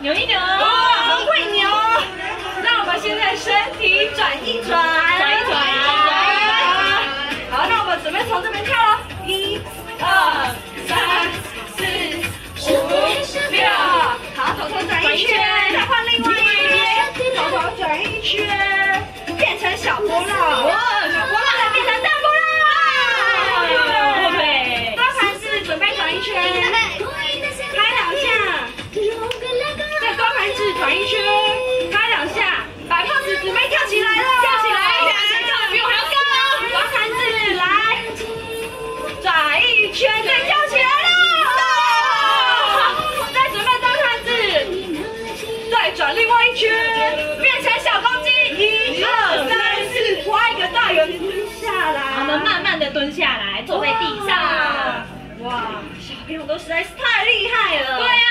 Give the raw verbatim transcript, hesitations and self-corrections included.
扭一扭， 哇，很会扭。那我们现在身体转一转， 转一转， 好，那我们准备从这边跳喽，一、二、三、四、五、六，好，头头转一圈，再换另外一边，头头转一圈，变成小波浪，哇，小波浪再变成大波浪，对，高盘子准备转一圈，开两下，再高盘子转一圈，开两下，摆 pose 准备跳起来了，跳起来，跳的比我还要高哦，高盘子来，转一圈，再跳起来了，再准备高盘子，再转另外一圈，变成小公鸡，一二三四，画一个大圆，蹲下来， 我们慢慢的蹲下来，坐在地上。 哇，小朋友都实在是太厉害了。 对呀、